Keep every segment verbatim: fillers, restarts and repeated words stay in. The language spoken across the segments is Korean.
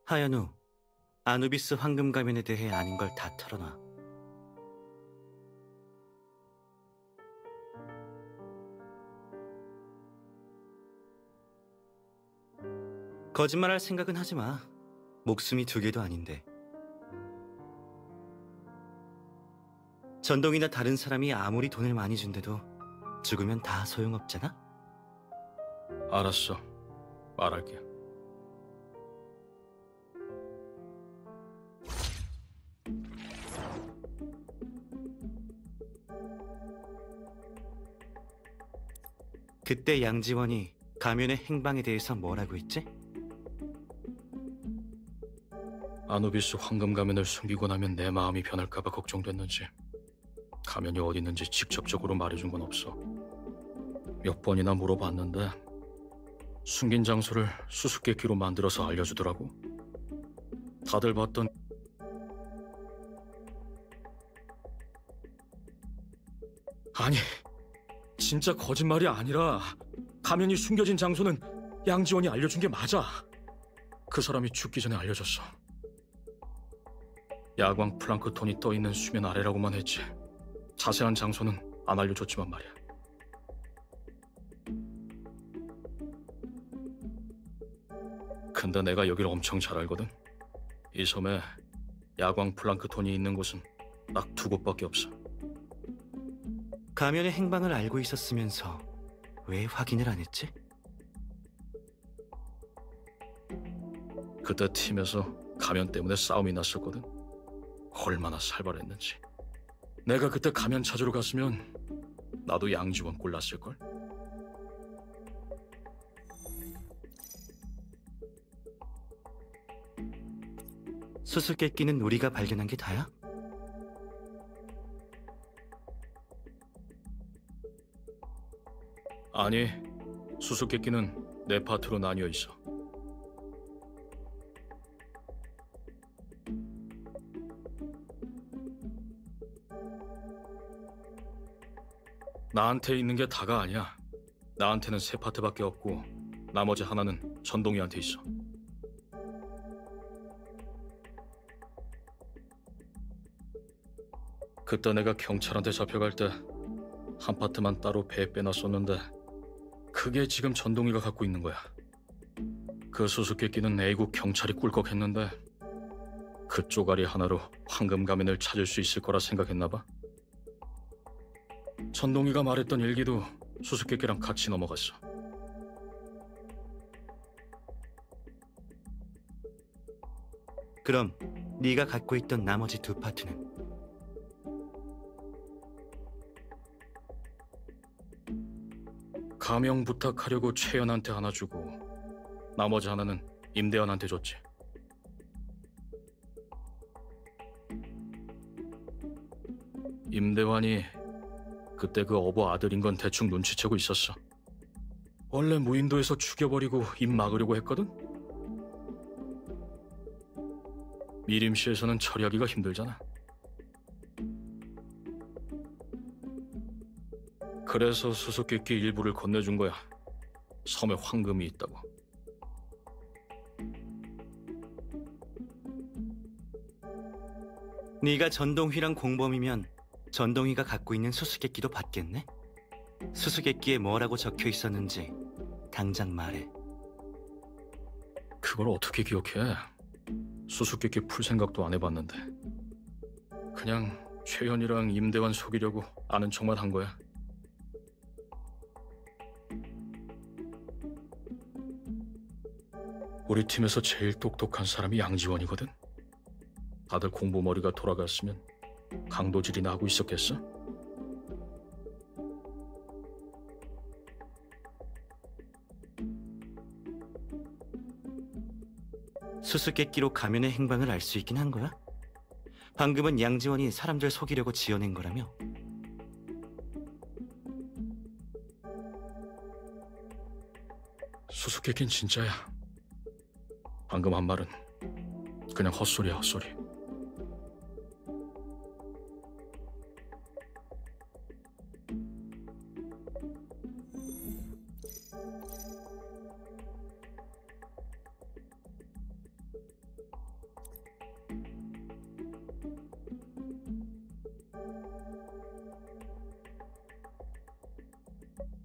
하연우, 아누비스 황금 가면에 대해 아는 걸 다 털어놔. 거짓말할 생각은 하지 마. 목숨이 두 개도 아닌데. 전동이나 다른 사람이 아무리 돈을 많이 준대도 죽으면 다 소용없잖아? 알았어. 말할게. 그때 양지원이 가면의 행방에 대해서 뭐라고 했지? 아누비스 황금 가면을 숨기고 나면 내 마음이 변할까봐 걱정됐는지 가면이 어디 있는지 직접적으로 말해준 건 없어. 몇 번이나 물어봤는데 숨긴 장소를 수수께끼로 만들어서 알려주더라고. 다들 봤던 아니, 진짜 거짓말이 아니라 가면이 숨겨진 장소는 양지원이 알려준 게 맞아. 그 사람이 죽기 전에 알려줬어. 야광 플랑크톤이 떠있는 수면 아래라고만 했지 자세한 장소는 안 알려줬지만 말이야. 근데 내가 여기를 엄청 잘 알거든. 이 섬에 야광 플랑크톤이 있는 곳은 딱 두 곳밖에 없어. 가면의 행방을 알고 있었으면서 왜 확인을 안 했지? 그때 팀에서 가면 때문에 싸움이 났었거든. 얼마나 살벌했는지. 내가 그때 가면 찾으러 갔으면 나도 양지원 꼴났을걸? 수수께끼는 우리가 발견한 게 다야? 아니, 수수께끼는 네 파트로 나뉘어 있어. 나한테 있는 게 다가 아니야. 나한테는 세 파트밖에 없고 나머지 하나는 전동이한테 있어. 그때 내가 경찰한테 잡혀갈 때 한 파트만 따로 배에 빼놨었는데 그게 지금 전동이가 갖고 있는 거야. 그 수수께끼는 A국 경찰이 꿀꺽했는데 그 쪼가리 하나로 황금 가면을 찾을 수 있을 거라 생각했나 봐. 전동이가 말했던 일기도 수수께끼랑 같이 넘어갔어. 그럼 네가 갖고 있던 나머지 두 파트는? 가명 부탁하려고 최연한테 하나 주고 나머지 하나는 임대원한테 줬지. 임대원이 그때 그 어버 아들인 건 대충 눈치채고 있었어. 원래 무인도에서 죽여버리고 입 막으려고 했거든? 미림시에서는 처리하기가 힘들잖아. 그래서 수수께끼 일부를 건네준 거야. 섬에 황금이 있다고. 네가 전동휘랑 공범이면 전동휘가 갖고 있는 수수께끼도 받겠네? 수수께끼에 뭐라고 적혀 있었는지 당장 말해. 그걸 어떻게 기억해? 수수께끼 풀 생각도 안 해봤는데. 그냥 최현이랑 임대원 속이려고 아는 척만 한 거야. 우리 팀에서 제일 똑똑한 사람이 양지원이거든? 다들 공부머리가 돌아갔으면 강도질이나 하고 있었겠어? 수수께끼로 가면의 행방을 알 수 있긴 한 거야? 방금은 양지원이 사람들 속이려고 지어낸 거라며? 수수께끼는 진짜야. 방금 한 말은 그냥 헛소리야, 헛소리.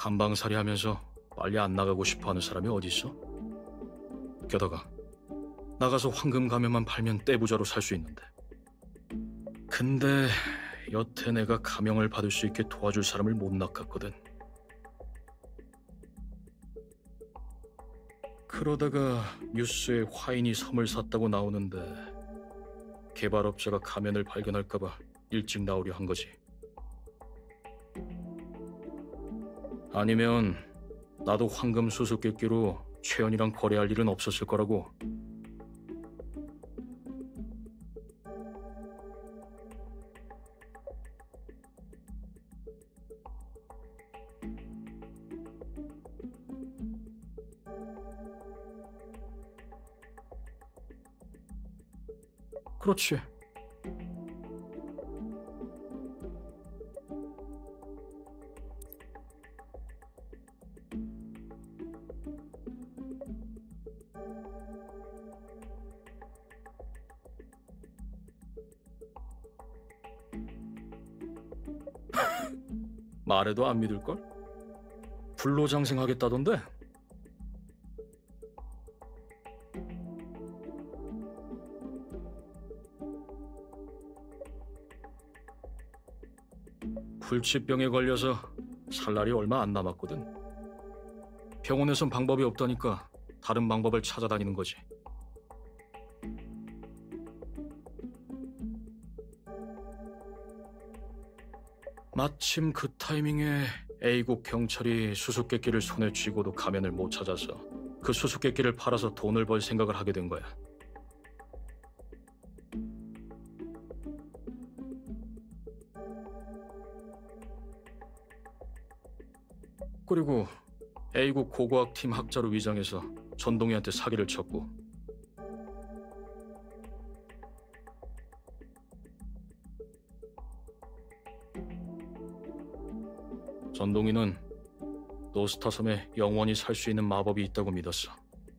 감방살이 하면서 빨리 안 나가고 싶어하는 사람이 어디 있어? 게다가 나가서 황금 가면만 팔면 떼부자로 살 수 있는데. 근데 여태 내가 가명을 받을 수 있게 도와줄 사람을 못 낚았거든. 그러다가 뉴스에 화인이 섬을 샀다고 나오는데 개발업자가 가면을 발견할까봐 일찍 나오려 한 거지. 아니면 나도 황금 수수께끼로 최연이랑 거래할 일은 없었을 거라고. 그렇지. 말해도 안 믿을걸? 불로장생하겠다던데? 불치병에 걸려서 살 날이 얼마 안 남았거든. 병원에선 방법이 없다니까 다른 방법을 찾아다니는 거지. 마침 그 타이밍에 A국 경찰이 수수께끼를 손에 쥐고도 가면을 못 찾아서 그 수수께끼를 팔아서 돈을 벌 생각을 하게 된 거야. 그리고 A국 고고학팀 학자로 위장해서 전동이한테 사기를 쳤고, 전동이는 노스타 섬에 영원히 살 수 있는 마법이 있다고 믿었어.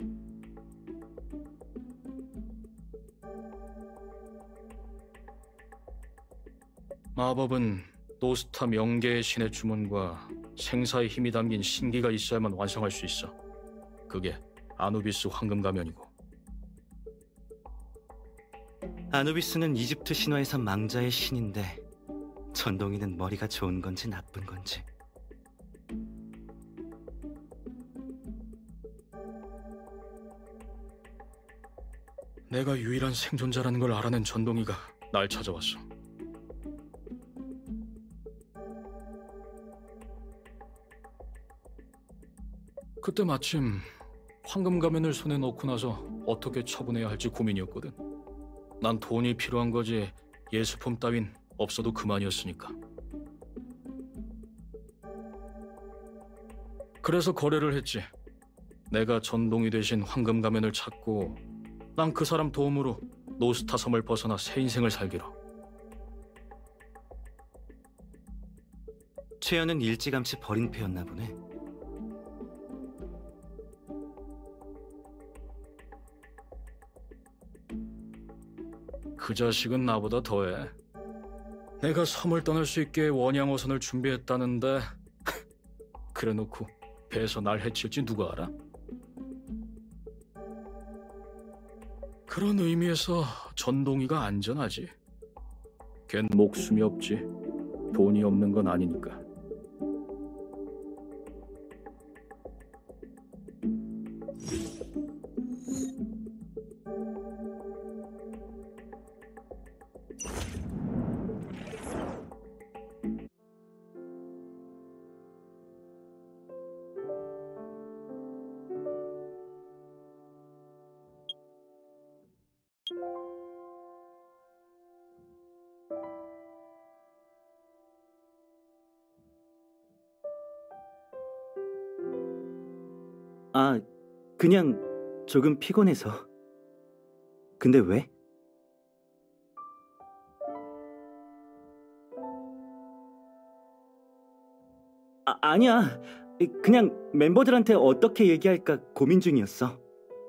마법은 노스타 명계의 신의 주문과 생사의 힘이 담긴 신기가 있어야만 완성할 수 있어. 그게 아누비스 황금 가면이고. 아누비스는 이집트 신화에서 망자의 신인데 전동이는 머리가 좋은 건지 나쁜 건지. 내가 유일한 생존자라는 걸 알아낸 전동이가 날 찾아왔어. 그때 마침 황금 가면을 손에 넣고 나서 어떻게 처분해야 할지 고민이었거든. 난 돈이 필요한 거지 예술품 따윈 없어도 그만이었으니까. 그래서 거래를 했지. 내가 전동이 대신 황금 가면을 찾고 난 그 사람 도움으로 노스타 섬을 벗어나 새 인생을 살기로. 최연은 일찌감치 버린 패였나 보네. 그 자식은 나보다 더해. 내가 섬을 떠날 수 있게 원양어선을 준비했다는데 그래놓고 배에서 날 해칠지 누가 알아? 그런 의미에서 전동이가 안전하지. 걘 목숨이 없지. 돈이 없는 건 아니니까. 아, 그냥 조금 피곤해서. 근데 왜? 아, 아니야. 그냥 멤버들한테 어떻게 얘기할까 고민 중이었어.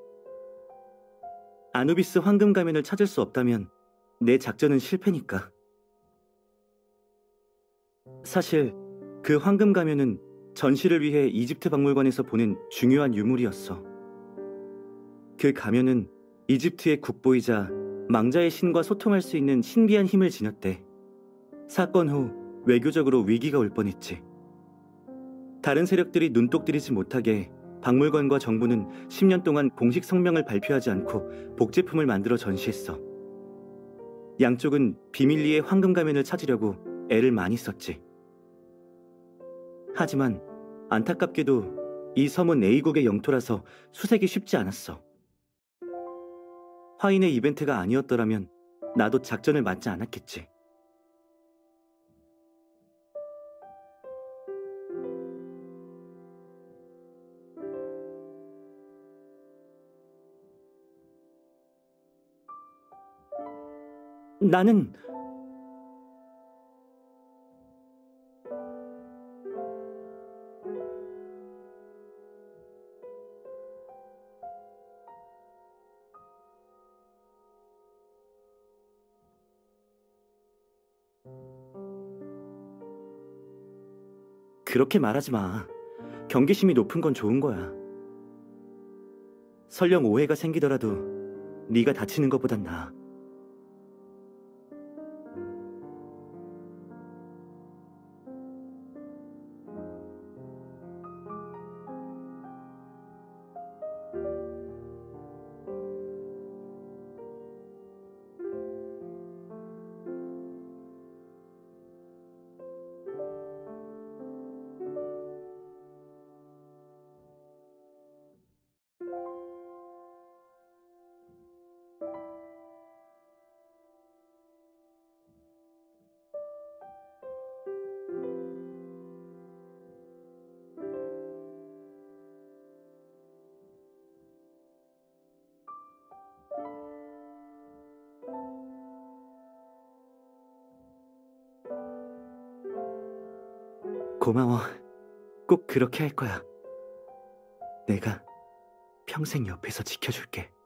아누비스 황금 가면을 찾을 수 없다면 내 작전은 실패니까. 사실 그 황금 가면은 전시를 위해 이집트 박물관에서 보낸 중요한 유물이었어. 그 가면은 이집트의 국보이자 망자의 신과 소통할 수 있는 신비한 힘을 지녔대. 사건 후 외교적으로 위기가 올 뻔했지. 다른 세력들이 눈독 들이지 못하게 박물관과 정부는 십 년 동안 공식 성명을 발표하지 않고 복제품을 만들어 전시했어. 양쪽은 비밀리에 황금 가면을 찾으려고 애를 많이 썼지. 하지만 안타깝게도 이 섬은 A국의 영토라서 수색이 쉽지 않았어. 화인의 이벤트가 아니었더라면 나도 작전을 맞지 않았겠지. 나는 그렇게 말하지 마. 경계심이 높은 건 좋은 거야. 설령 오해가 생기더라도 네가 다치는 것보단 나아. 고마워. 꼭 그렇게 할 거야. 내가 평생 옆에서 지켜줄게.